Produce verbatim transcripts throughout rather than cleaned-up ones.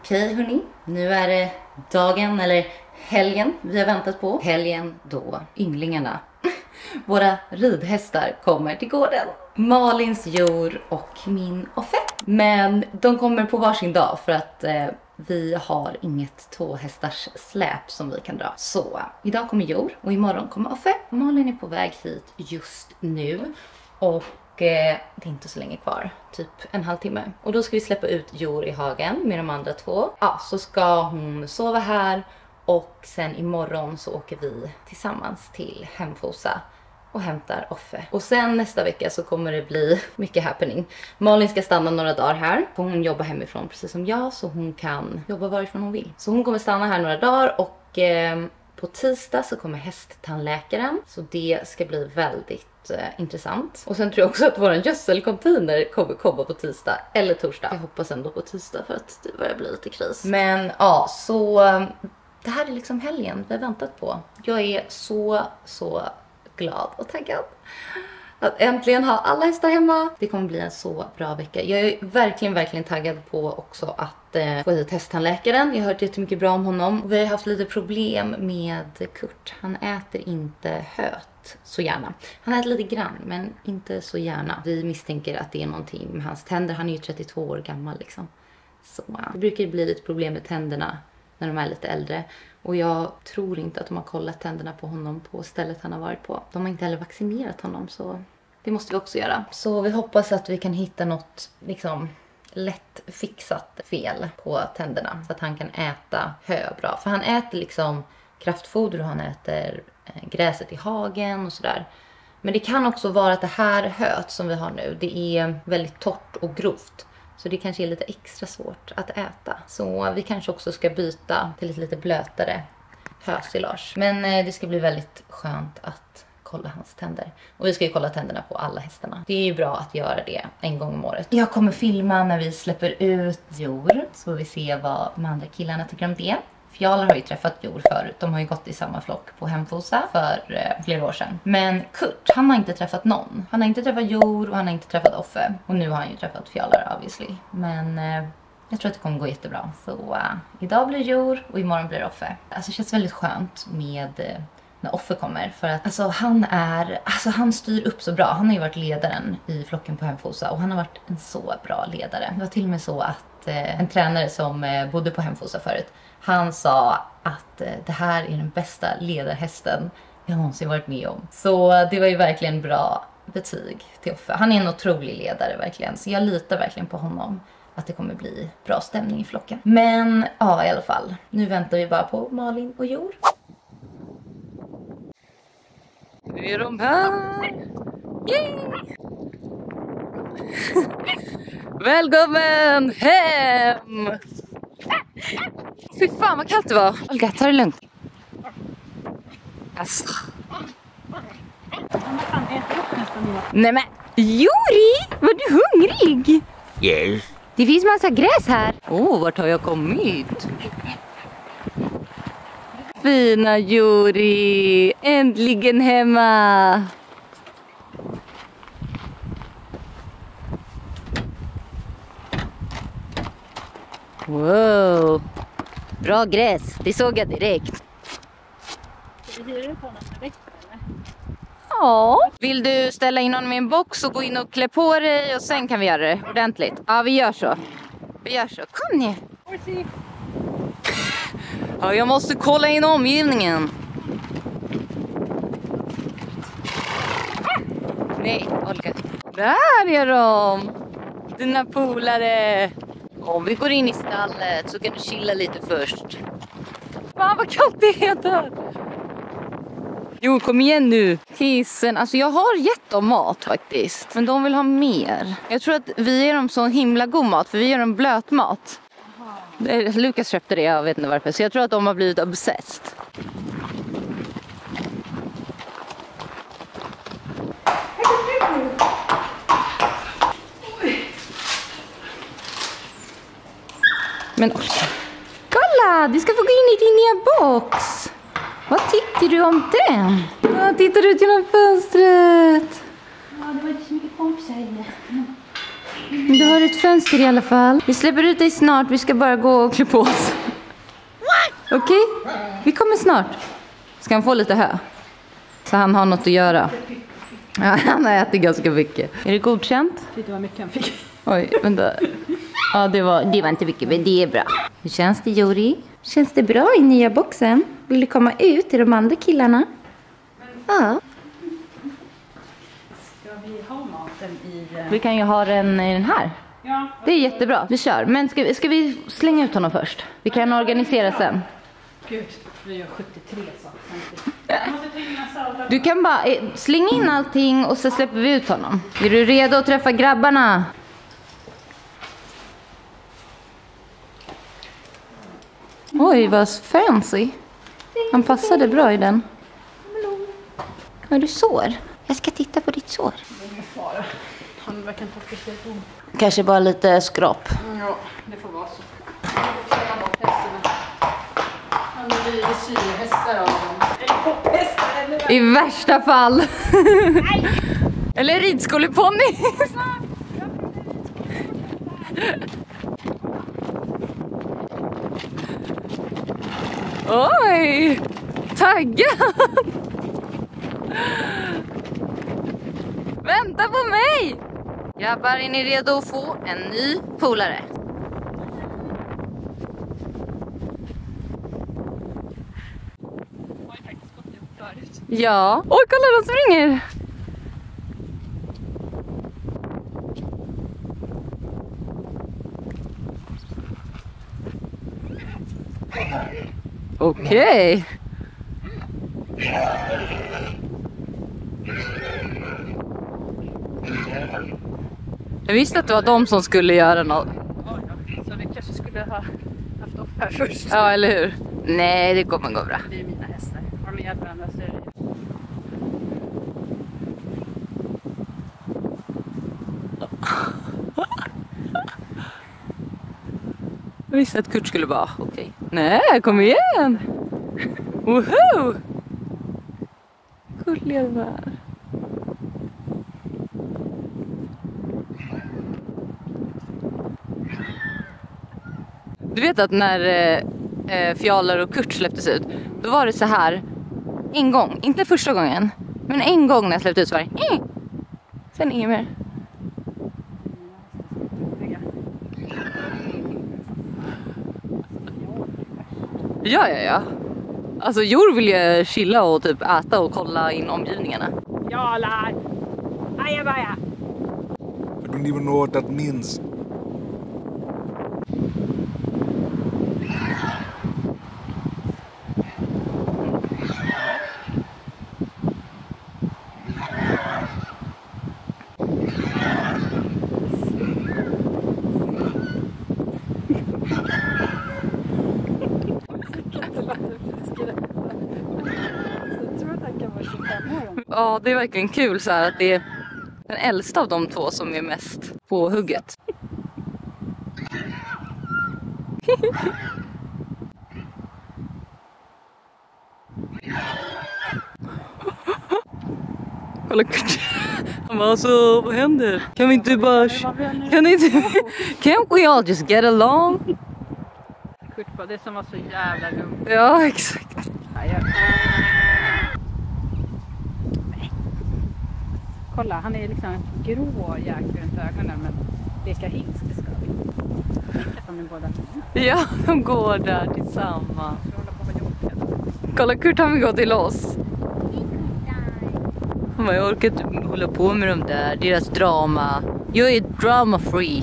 Okej hörni, nu är det dagen eller helgen vi har väntat på. Helgen då ynglingarna, våra ridhästar, kommer till gården. Malins Jor och min Offe. Men de kommer på varsin dag för att eh, vi har inget tvåhästars släp som vi kan dra. Så idag kommer Jor och imorgon kommer Offe. Malin är på väg hit just nu och eh, det är inte så länge kvar, typ en halvtimme. Och då ska vi släppa ut Jor i hagen med de andra två. Ja, så ska hon sova här och sen imorgon så åker vi tillsammans till Hemfosa och hämtar Offe. Och sen nästa vecka så kommer det bli mycket happening. Malin ska stanna några dagar här. För hon jobbar hemifrån precis som jag, så hon kan jobba varifrån hon vill. Så hon kommer stanna här några dagar och eh, på tisdag så kommer hästtandläkaren. Så det ska bli väldigt eh, intressant. Och sen tror jag också att våran gödselcontainer kommer komma på tisdag eller torsdag. Jag hoppas ändå på tisdag för att det börjar bli lite kris. Men ja, så eh, det här är liksom helgen vi har väntat på. Jag är så, så glad och taggad att äntligen ha alla hästar hemma. Det kommer bli en så bra vecka. Jag är verkligen, verkligen taggad på också att eh, få hit hästtandläkaren. Jag har hört jättemycket bra om honom. Vi har haft lite problem med Kurt. Han äter inte höt så gärna. Han äter lite grann, men inte så gärna. Vi misstänker att det är någonting med hans tänder. Han är ju trettiotvå år gammal liksom. Så det brukar bli lite problem med tänderna när de är lite äldre. Och jag tror inte att de har kollat tänderna på honom på stället han har varit på. De har inte heller vaccinerat honom, så det måste vi också göra. Så vi hoppas att vi kan hitta något liksom lätt fixat fel på tänderna. Så att han kan äta hö bra. För han äter liksom kraftfoder och han äter gräset i hagen och sådär. Men det kan också vara att det här höet som vi har nu, det är väldigt torrt och grovt. Så det kanske är lite extra svårt att äta. Så vi kanske också ska byta till ett lite blötare hösilage. Men eh, det ska bli väldigt skönt att kolla hans tänder. Och vi ska ju kolla tänderna på alla hästarna. Det är ju bra att göra det en gång om året. Jag kommer filma när vi släpper ut Jor. Så vi ser vad de andra killarna tycker om det. Fjalar har ju träffat Jor förut. De har ju gått i samma flock på Hemfosa för eh, flera år sedan. Men Kurt, han har inte träffat någon. Han har inte träffat Jor och han har inte träffat Offe. Och nu har han ju träffat Fjalar obviously. Men eh, jag tror att det kommer gå jättebra. Så uh, idag blir Jor och imorgon blir Offe. Alltså det känns väldigt skönt med eh, när Offe kommer. För att alltså, han är, alltså han styr upp så bra. Han har ju varit ledaren i flocken på Hemfosa. Och han har varit en så bra ledare. Det var till och med så att eh, en tränare som eh, bodde på Hemfosa förut, han sa att eh, det här är den bästa ledarhästen jag någonsin varit med om. Så det var ju verkligen bra betyg till Offe. Han är en otrolig ledare verkligen. Så jag litar verkligen på honom. Att det kommer bli bra stämning i flocken. Men ja, i alla fall. Nu väntar vi bara på Malin och Jor. Nu är de här. Yay! Välkommen hem! Fy fan vad kallt det var. Olga, ta det lugnt. Alltså. Nej men, Jori, var du hungrig? Yes. Det finns massa gräs här. Åh, oh, vart har jag kommit? Fina Jori, äntligen hemma. Wow, bra gräs, det såg jag direkt. Ska vi hyra på nästa vecka eller? Ja. Vill du ställa in honom i en box och gå in och klä på dig och sen kan vi göra det ordentligt? Ja, vi gör så. Vi gör så. Kom nu. Ja, jag måste kolla in omgivningen. Nej, Olga. Där är de. Dina polare. Om vi går in i stallet så kan du chilla lite först. Fan vad kallt det är där. Jo, kom igen nu. Kissen, alltså jag har gett dem mat faktiskt. Men de vill ha mer. Jag tror att vi ger dem så himla god mat, för vi ger dem blöt mat. Lukas köpte det, jag vet inte varför. Så jag tror att de har blivit obsessed. Men Olga, kolla, du ska få gå in i din nya box. Vad tycker du om den? Ja, tittar ut genom fönstret. Ja, det var inte så mycket kompisar inne. Du har ett fönster i alla fall. Vi släpper ut dig snart. Vi ska bara gå och klä på oss. Okej? Okay? Vi kommer snart. Ska han få lite hö? Så han har något att göra. Ja, han har ätit ganska mycket. Är det godkänt? Titta vad mycket han fick. Oj, vänta. Ja, det var, det var inte mycket, men det är bra. Hur känns det, Jori? Känns det bra i nya boxen? Vill du komma ut till de andra killarna? Ja. Ska vi ha maten i... Vi kan ju ha den i den här. Ja. Det är jättebra, vi kör. Men ska, ska vi slänga ut honom först? Vi kan organisera sen. Gud, vi gör sjuttiotre saker samtidigt. Jag måste ta in mina sadlar. Du kan bara eh, slänga in allting och så släpper vi ut honom. Är du redo att träffa grabbarna? Oj, vad fancy. Han passade bra i den. Har du sår? Jag ska titta på ditt sår. Det är ingen fara. Han verkar inte ha speciellt ont. Kanske bara lite skrap. Ja, det får vara så. Jag bort hästarna. Han blir syrehästar av dem. Eller popphästar eller... I värsta fall. Eller ridskoleponny. Oj, taggad. Vänta på mig. Grabbar, är ni redo att få en ny polare? Har ju faktiskt gått upp förut. Ja. Oj, kolla, de springer. Okej. Okay. Jag visste att det var de som skulle göra något. Ja, ja. Så vi kanske skulle ha haft upp här först. Ja, eller hur? Nej, det kommer gå bra. Det är mina hästar. Har de hjälpt varandra så är det... Jag visste att Kurt skulle vara okej. Okay. Nej, kom igen! Woho! Kurt lever. Du vet att när eh, Fjalar och Kurt släpptes ut, då var det så här en gång, inte första gången, men en gång när jag släppte ut så var det eh. Sen inget mer. Ja, ja, ja. Alltså Jor vill ju chilla och typ äta och kolla in omgivningarna. Ja, la. Ajabaja. I don't even know what that means. Ja, det är verkligen kul så här att det är den äldsta av de två som är mest på hugget. Kolla Kurt. Han bara, alltså, vad händer? Kan vi inte bara... Kan inte... Can't we all just get along? Kurt bara, det som var så jävla lugnt. Ja, exakt. Kolla, han är liksom grå jäkel runt ögonen, men leka hingst, det ska vi. Tänk att de är båda mina. Ja, de går där tillsammans. Så håller på med jobbet. Kolla, Kurt han vill gå till oss. Han bara, jag orkar inte hålla på med dem där, deras drama. Jag är drama free.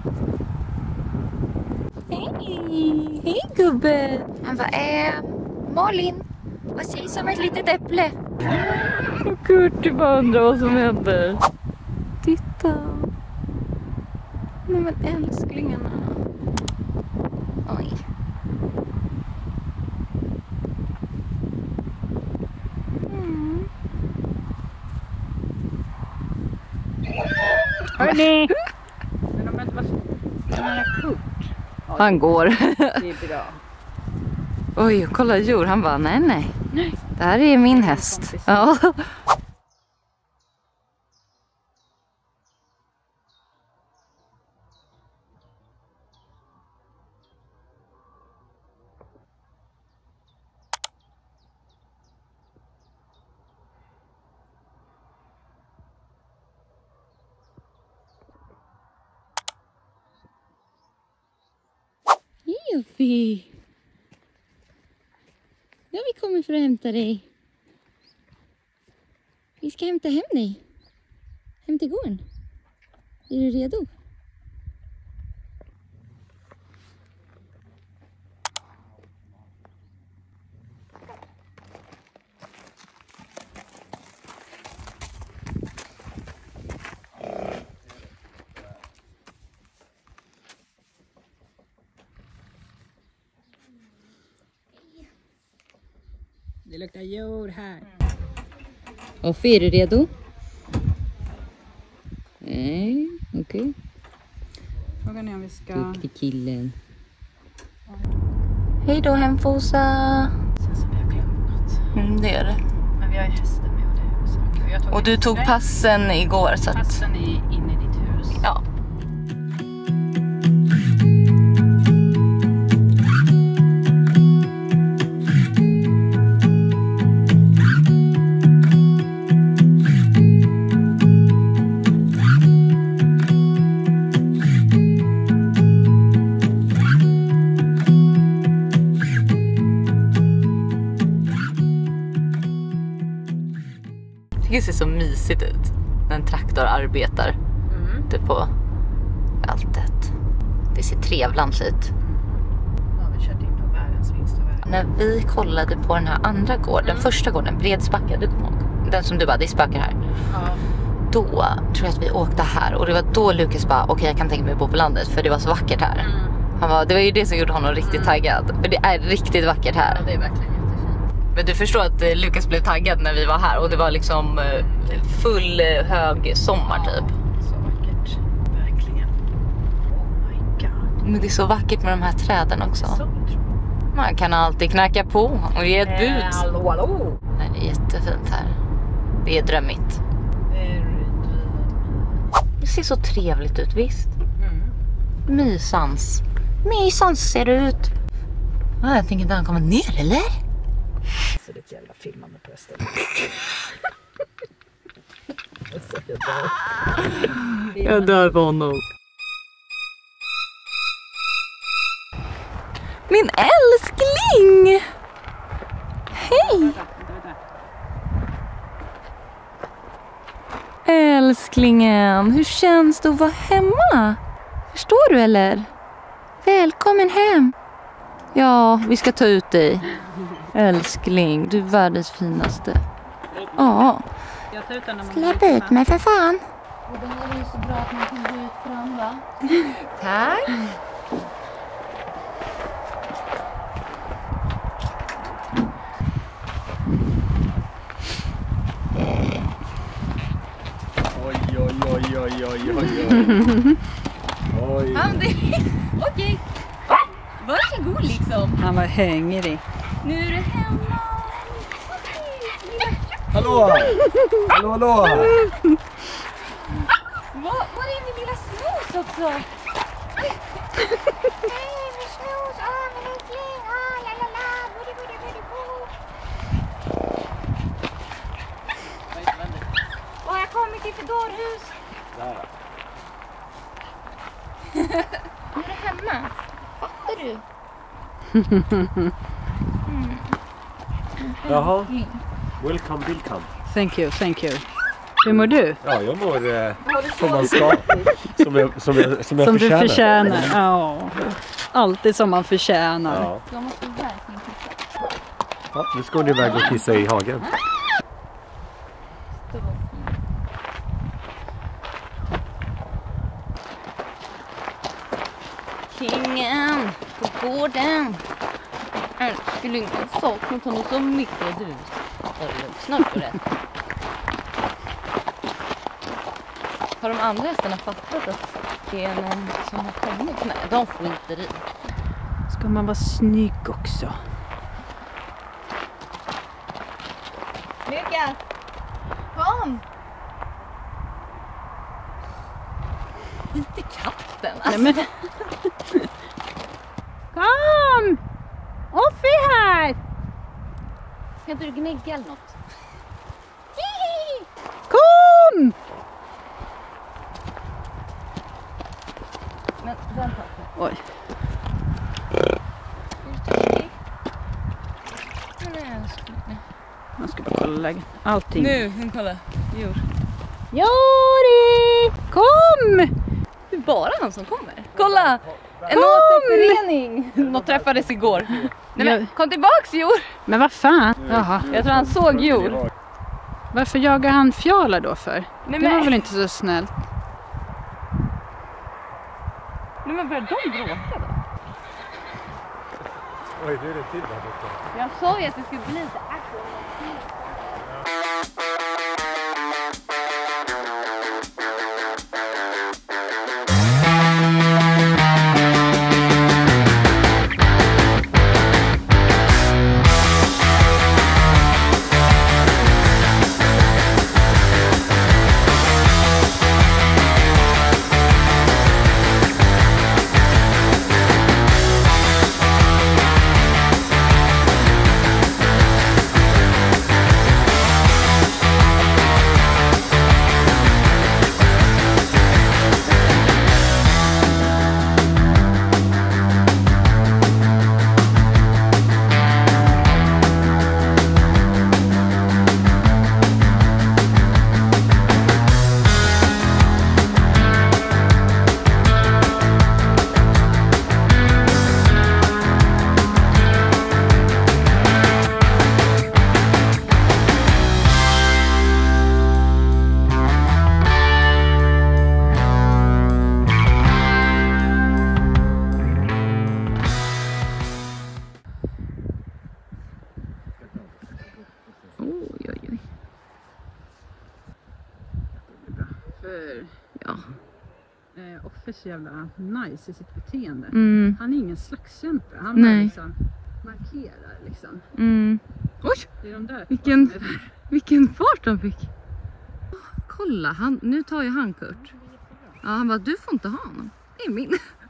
Hej, hej gubbe. Han bara, eh, Malin, vad sägs om ett litet äpple? Och Kurt du bara undrar vad som händer. Titta. Nej men älsklingarna. Oj. Mm. Hörni! Men de inte var så... Kurt. Ja, Han går. det är bra. Oj, kolla Jor. Han bara, nej, nej. Nej. Det här är min häst. Ja. Uffi. Nu har vi kommit för att hämta dig. Vi ska hämta hem dig. Hem till gården. Är du redo? Det luktar jord här. Och är du redo? Nej, okej. Okay. Frågan är om vi ska... Duktig killen. Hej då hemfosa. Känns som vi har glömt något. Mm, det är det. Men vi har ju hästen med och det är saker. Och, jag tog och du tog passen igår så att... Passen är inne i ditt hus. Ja. Det ser så mysigt ut när en traktor arbetar mm. ute på fältet. Det ser trevligt ut. Ja, vi kört in på världens minsta väg. När vi kollade på den här andra gården, mm. första gården, Bredsbacka, du kommer ihåg? Den som du bara, det är spökar här. Ja. Då tror jag att vi åkte här och det var då Lukas bara, okej okay, jag kan tänka mig bo på landet för det var så vackert här. Mm. Han var, det var ju det som gjorde honom riktigt mm. taggad. För det är riktigt vackert här. Ja, det är verkligen. Men du förstår att Lukas blev taggad när vi var här och det var liksom full hög sommar typ. Ja, så vackert. Verkligen. Oh my god. Men det är så vackert med de här träden också. Så man kan alltid knacka på och ge ett bud. Hallå, hallå. Det är jättefint här. Det är drömmigt. Det ser så trevligt ut, visst? Mm. Mysans. Mysans ser det ut. Ah, jag tänker inte han kommer ner, eller? Så det är ett jävla filmande på rösten. Jag dör på honom. Min älskling! Hej! Älsklingen, hur känns det att vara hemma? Förstår du eller? Välkommen hem. Ja, vi ska ta ut dig. Älskling, du är världens finaste. Ja. Släpp ut mig för fan. Och den är ju så bra att man kan gå ut fram, va? Tack. Oj, oj, oj, oj, oj, oj. Oj. Okej. Varsågod liksom. Han var hungrig. Nu är du hemma. Hallå! Hallå, hallå! Vad var är min lilla snus också? Hej, min snus. Åh, min älskling. Åh, la la la. Buddy, buddy, buddy, buddy. Åh, jag kommer till Fedorhus. Där. Nu är du hemma. Fattar du? Mm. Jaha. Welcome, welcome. Thank you, thank you. Hur mår du? Ja, jag mår eh, som man ska. Som jag, som jag, som jag som förtjänar. du förtjänar. Ja. Alltid som man förtjänar. Ja. Jag måste verkligen kissa. Ja, nu ska ni iväg och kissa i hagen. Kingen på gården. Älskling, jag saknar honom så mycket. Du är snart på det. Har de andra hästarna fattat att det är någon som har kommit? Nej, de skiter i. Ska man vara snygg också? Lukas! Kom! Inte katten alltså. Nej, men... Kom! Uffi här! Kan inte du gnägga eller något? Kom! Men vänta. Oj. Man ska bara kolla läget. Allting. Nu, hon kolla. Djur. Jori! Kom! Det är bara han som kommer. Kolla! En återförening. De träffades igår. Nej, men, kom tillbaks, Jor! Men vad fan? Jaha. Jag tror han såg Jor. Varför jagar han Fjala då för? Nej, det men... var väl inte så snällt? Nej, men börjar de bråka då? Oj, det är det till där borta. Jag sa ju att det skulle bli lite aktion. Ja. Eh, Offer så jävla nice i sitt beteende. Mm. Han är ingen slagskämpe. Han bara liksom markerar liksom. Mm. Oj! Det är de där vilken, vilken fart han fick. Oh, kolla, han, nu tar ju han Kurt. Ja, han bara, du får inte ha honom. Det är min.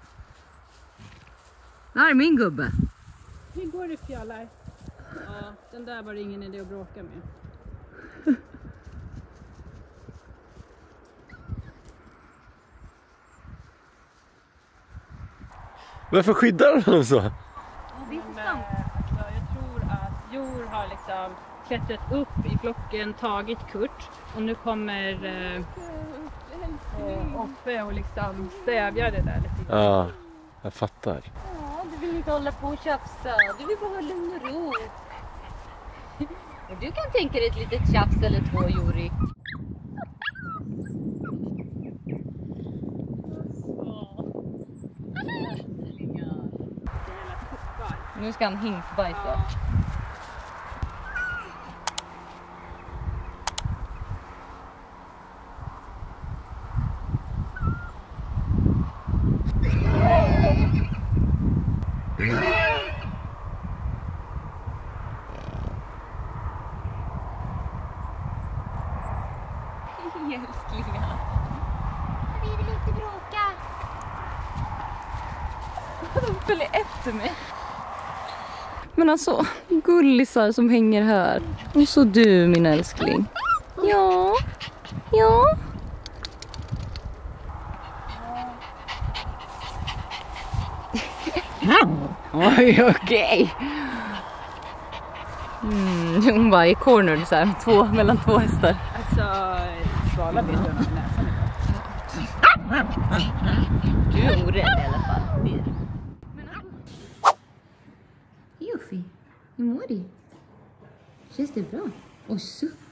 Det här är min gubbe. Hur går det, Fjallar? Ja, den där var det ingen idé att bråka med. Varför skyddar de honom så? Ja, det är så sant. Ja, jag tror att Jor har liksom klättrat upp i flocken, tagit Kurt. Och nu kommer eh, eh, Offe och liksom stävjar det där lite. Ja, jag fattar. Ja, du vill inte hålla på och tjafsa. Du vill bara ha lugn och ro. Och du kan tänka dig ett litet tjafs eller två, Jori. Nu ska han hinkbajsa. Älsklingar. Vi vill inte bråka. De följer efter mig. Men alltså, gullisar som hänger här. Och så du, min älskling. Ja, ja. Oj, okej. Mm, hon var i corner så här, två, mellan två hästar. Alltså, Svala vet jag med näsan. Du är orädd i alla fall. Hej Uffi, hur mår du? Känns det bra? Oj, så.